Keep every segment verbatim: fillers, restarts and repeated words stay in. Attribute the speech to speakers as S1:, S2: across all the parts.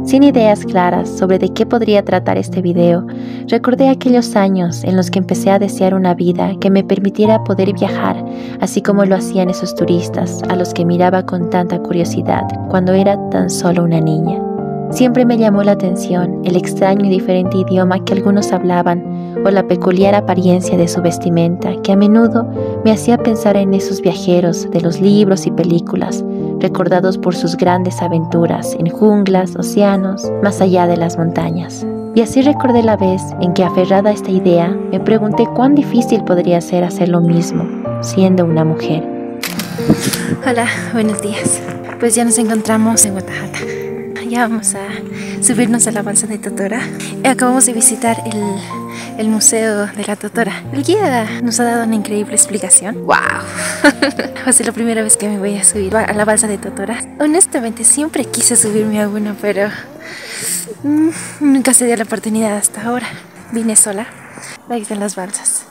S1: Sin ideas claras sobre de qué podría tratar este video, recordé aquellos años en los que empecé a desear una vida que me permitiera poder viajar, así como lo hacían esos turistas a los que miraba con tanta curiosidad cuando era tan solo una niña. Siempre me llamó la atención el extraño y diferente idioma que algunos hablaban o la peculiar apariencia de su vestimenta que a menudo me hacía pensar en esos viajeros de los libros y películas, recordados por sus grandes aventuras en junglas, océanos, más allá de las montañas. Y así recordé la vez en que, aferrada a esta idea, me pregunté cuán difícil podría ser hacer lo mismo, siendo una mujer.
S2: Hola, buenos días. Pues ya nos encontramos en Guatajata. Ya vamos a subirnos a la balsa de Totora. Acabamos de visitar el, el museo de la Totora. El guía nos ha dado una increíble explicación. ¡Wow! Va a ser la primera vez que me voy a subir a la balsa de Totora. Honestamente, siempre quise subirme a una, pero mmm, nunca se dio la oportunidad hasta ahora. Vine sola. Ahí están las balsas.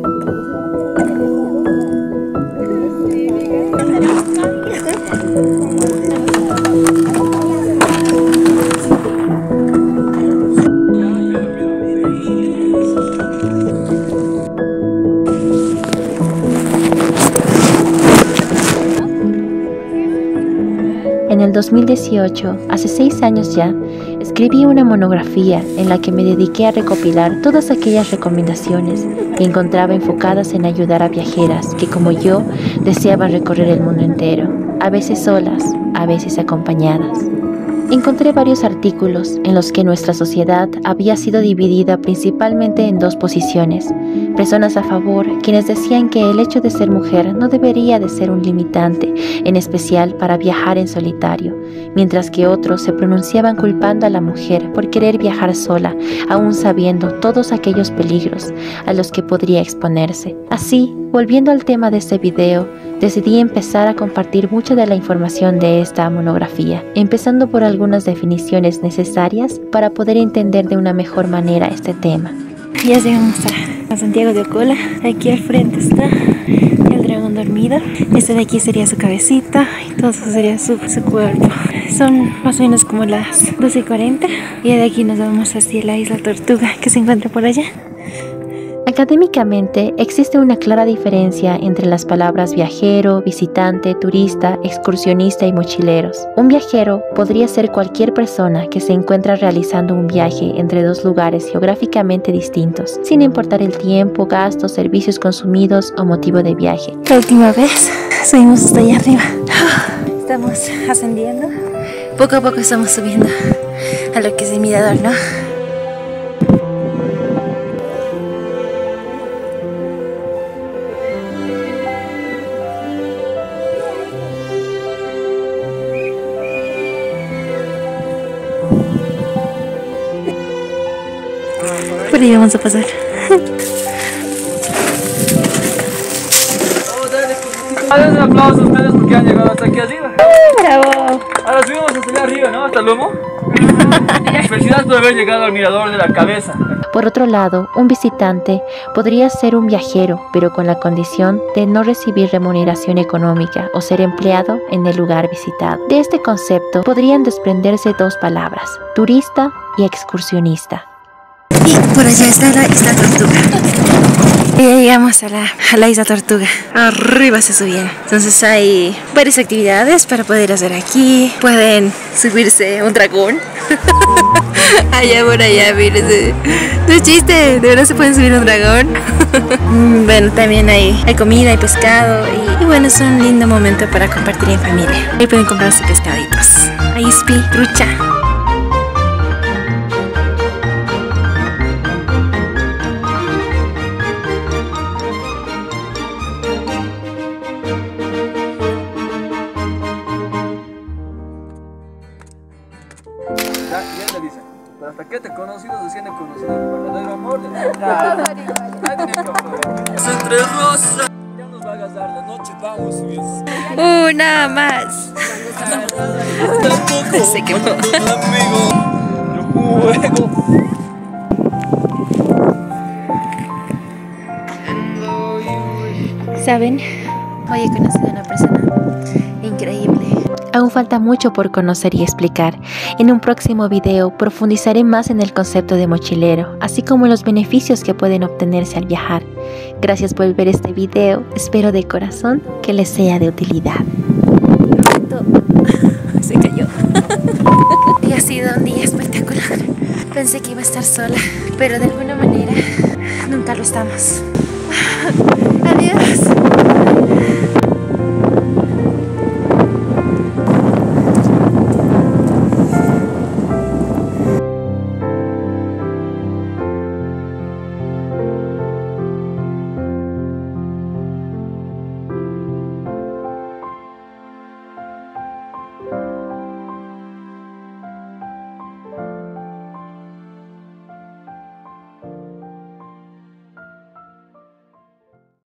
S1: En el dos mil dieciocho, hace seis años ya, escribí una monografía en la que me dediqué a recopilar todas aquellas recomendaciones que encontraba enfocadas en ayudar a viajeras que, como yo, deseaban recorrer el mundo entero, a veces solas, a veces acompañadas. Encontré varios artículos en los que nuestra sociedad había sido dividida principalmente en dos posiciones: personas a favor, quienes decían que el hecho de ser mujer no debería de ser un limitante, en especial para viajar en solitario, mientras que otros se pronunciaban culpando a la mujer por querer viajar sola, aún sabiendo todos aquellos peligros a los que podría exponerse. Así, volviendo al tema de este video, decidí empezar a compartir mucha de la información de esta monografía, empezando por algunas definiciones necesarias para poder entender de una mejor manera este tema.
S2: Ya llegamos a, a Santiago de Ocola. Aquí al frente está el dragón dormido. Este de aquí sería su cabecita y todo eso sería su, su cuerpo. Son más o menos como las doce y cuarenta y de aquí nos vamos hacia la isla Tortuga que se encuentra por allá.
S1: Académicamente, existe una clara diferencia entre las palabras viajero, visitante, turista, excursionista y mochileros. Un viajero podría ser cualquier persona que se encuentra realizando un viaje entre dos lugares geográficamente distintos, sin importar el tiempo, gastos, servicios consumidos o motivo de viaje.
S2: La última vez subimos hasta allá arriba. Estamos ascendiendo. Poco a poco estamos subiendo a lo que es el mirador, ¿no? Por ahí vamos a pasar.
S3: Un aplauso a ustedes porque han llegado hasta aquí arriba.
S2: ¡Bravo!
S3: Ahora subimos hasta allá arriba, ¿no? Hasta el lomo. Felicidades por haber llegado al mirador de la cabeza.
S1: Por otro lado, un visitante podría ser un viajero, pero con la condición de no recibir remuneración económica o ser empleado en el lugar visitado. De este concepto podrían desprenderse dos palabras: turista y excursionista.
S2: Y por allá está la isla Tortuga. Y ya llegamos a la, a la isla Tortuga. Arriba se subieron. Entonces hay varias actividades para poder hacer aquí. Pueden subirse a un dragón. Allá por allá, miren. No es chiste, de verdad se pueden subir a un dragón. Bueno, también hay, hay comida, hay pescado. Y, y bueno, es un lindo momento para compartir en familia. Ahí pueden comprarse pescaditos. Ahí ispi, trucha.
S3: Ya, y él le dice, pero hasta que te he conocido, recién he conocido el verdadero amor de la vida. Entre rosas. Ya nos va a agasar la noche, vamos, subir.
S2: Una más. Se quemó. ¿Saben? Hoy he conocido a una persona increíble.
S1: Aún falta mucho por conocer y explicar. En un próximo video profundizaré más en el concepto de mochilero, así como en los beneficios que pueden obtenerse al viajar. Gracias por ver este video, espero de corazón que les sea de utilidad.
S2: Se cayó. Y ha sido un día espectacular. Pensé que iba a estar sola, pero de alguna manera nunca lo estamos.